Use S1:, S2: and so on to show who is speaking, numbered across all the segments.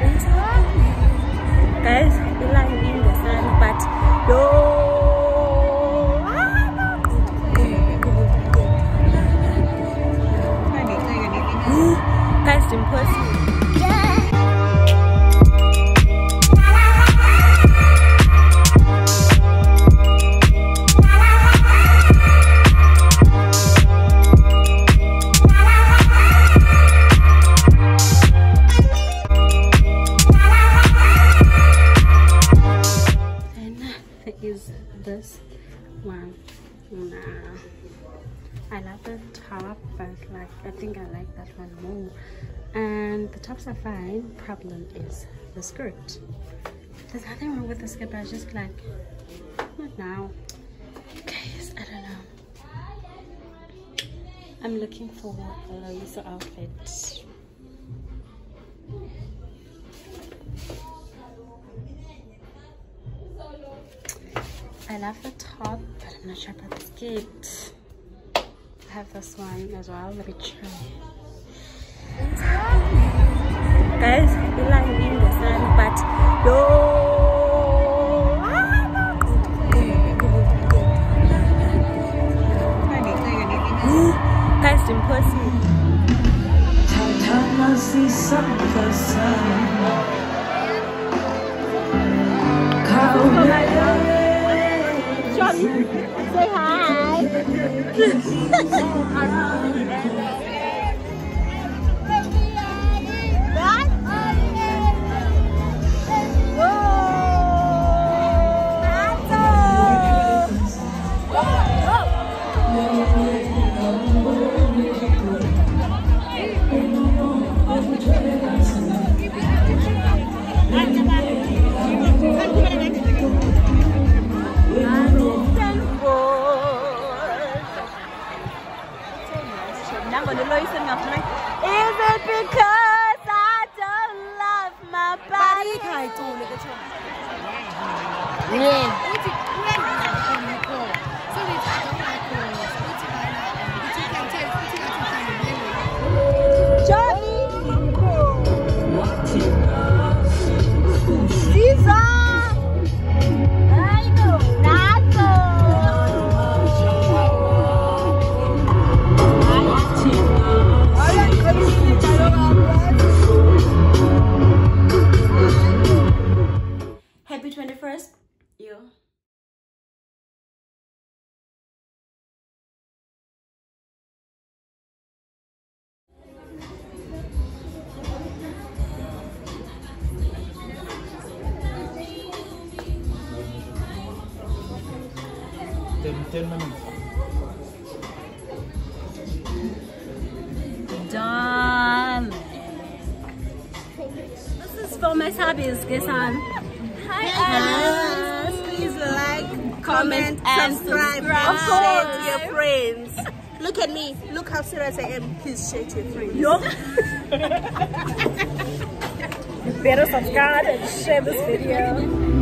S1: Guys, we're lying in the sun, but guys, it's impossible. Is this one. Nah, I love the top, but like I think I like that one more. And the tops are fine. Problem is the skirt. There's nothing wrong with the skirt, but I just like not now. Guys, I don't know. I'm looking for a loose outfit. I love the top, but I'm not sure about the skirt. I have this one as well. Let me try. Guys, we're lying in the sun, but guys, it's impossible. Say hi. Is it because I don't love my body? Happy 21st, you.
S2: Ten minutes.
S1: Done. This is for my hobbies, Gesan. Hi, guys. Please like, comment, and subscribe. And share to your friends. Look at me. Look how serious I am. Please share to your friends. You better subscribe and share this video.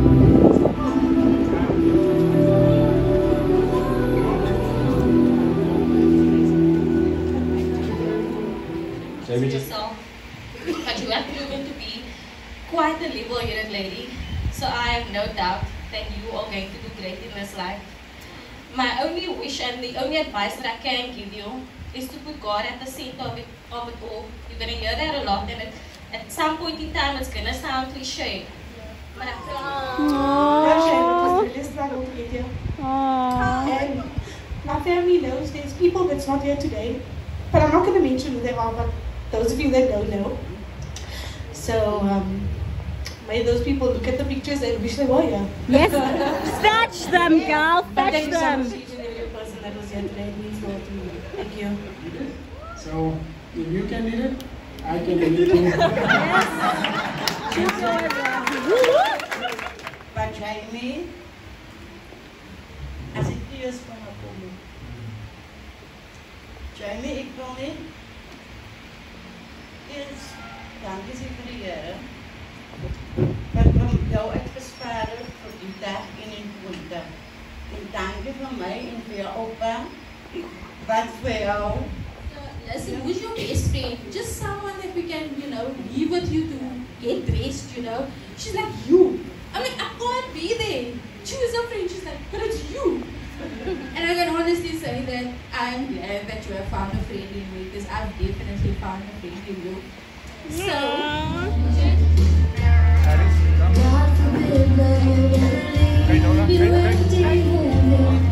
S3: Yourself, but you have proven to be quite a level-headed lady, so I have no doubt that you are going to do great in this life. My only wish and the only advice that I can give you is to put God at the center of it all. You're going to hear that a lot, and at some point in time it's going to sound cliche. But I feel
S4: and my family knows there's people that's not here today, but I'm not going to mention who they are, but those of you that don't know. So may those people look at the pictures and wish they were here.
S1: Yes, fetch them, girl, fetch them.
S4: Thank you so much to every person that was here today. It means a lot to me. Thank you.
S2: So, if you can eat it, I can eat it.
S1: Yes.
S5: But Jamie, as it is from a woman. Jamie, ik wil niet. Eerst, dankie vir die Here. Dat van jou uitgespaard vir die dag en die woensdag. En dankie vir my en vir jou oupa. Wat vir jou.
S3: listen, who's your best friend? Just someone that we can, be with you to get dressed, you know. She's like, you. I'm like, I can't be there. Choose a friend. She's like, but it's you. And I can honestly say that I'm glad that you have found a friend in me, because I've definitely found a friend in you. So, God forbid that you ever leave. You ain't taking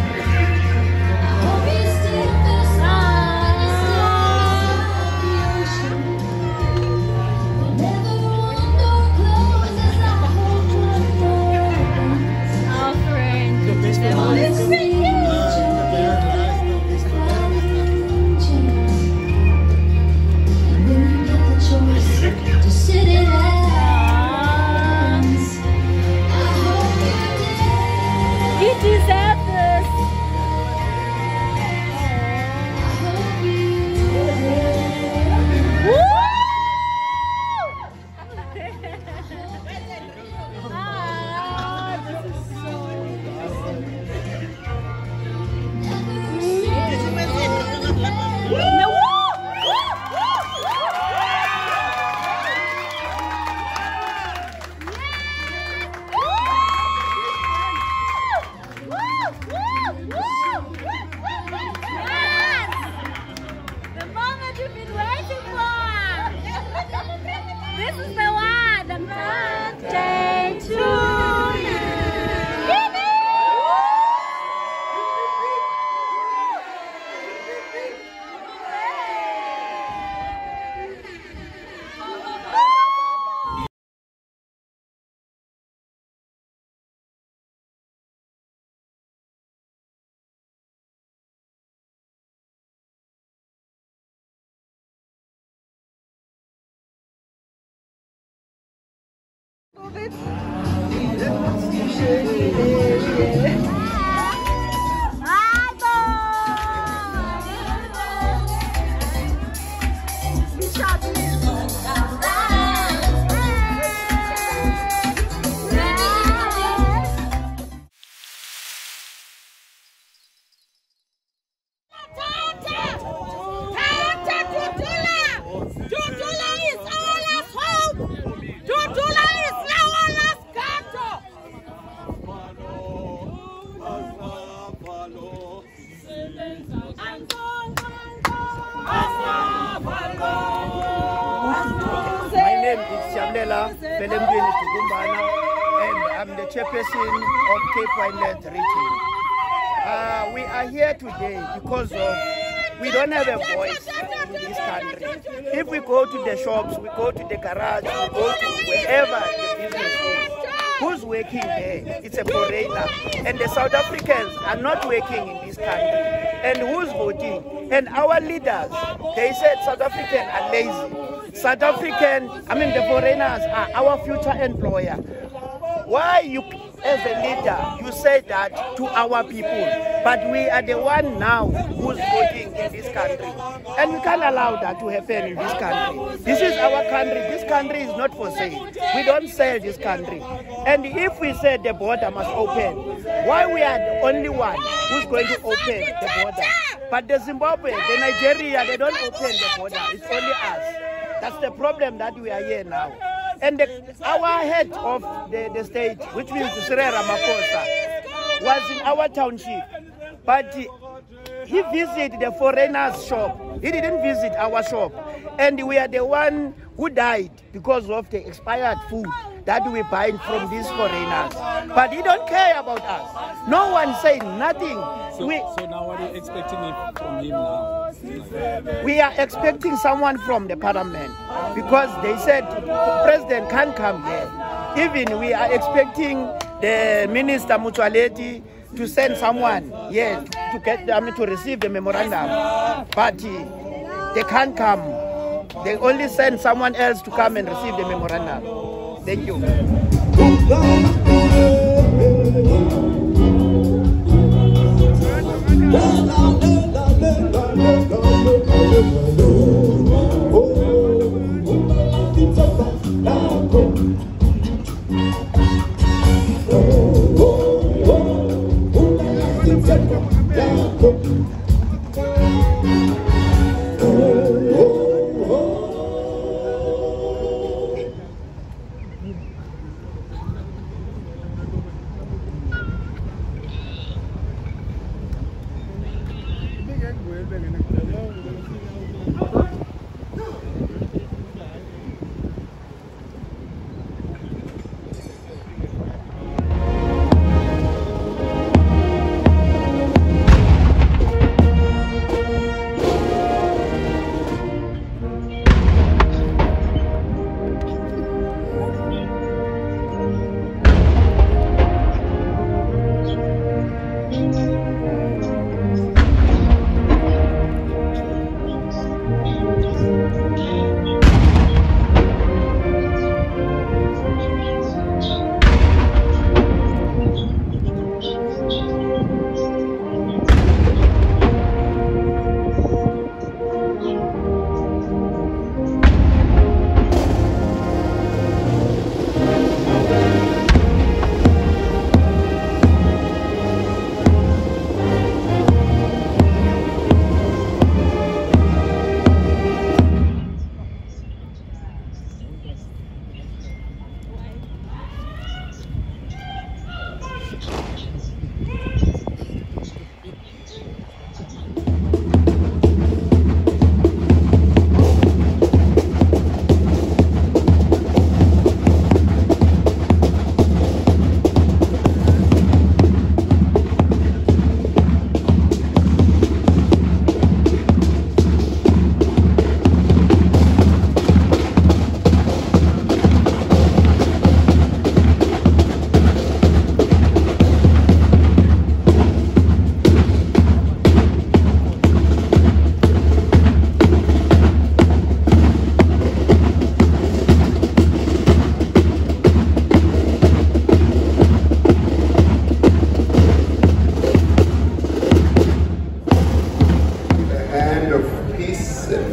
S6: Chairperson of Cape Wineland region. We are here today because we don't have a voice in this country. If we go to the shops, we go to the garage, we go to wherever the business is, who's working there? It's a foreigner. And the South Africans are not working in this country. And who's voting? And our leaders, they said South Africans are lazy. South African, the foreigners are our future employer. Why you, as a leader, you say that to our people, but we are the one now who's voting in this country. And we can't allow that to happen in this country. This is our country. This country is not for sale. We don't sell this country. And if we say the border must open, why we are the only one who's going to open the border? But the Zimbabwe, the Nigeria, they don't open the border. It's only us. That's the problem that we are here now. And our head of the state, which means Cyril Ramaphosa, was in our township. But he visited the foreigners' shop. He didn't visit our shop. And we are the one who died because of the expired food that we buy from these foreigners. But he don't care about us. No one saying nothing.
S7: So now what are you expecting from him now?
S6: We are expecting someone from the parliament because they said the president can't come here. Even we are expecting the minister Mutwaledi to send someone here to get to receive the memorandum, but they can't come. They only send someone else to come and receive the memorandum. Thank you.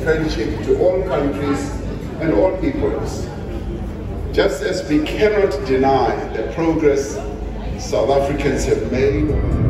S8: friendship to all countries and all peoples. Just as we cannot deny the progress South Africans have made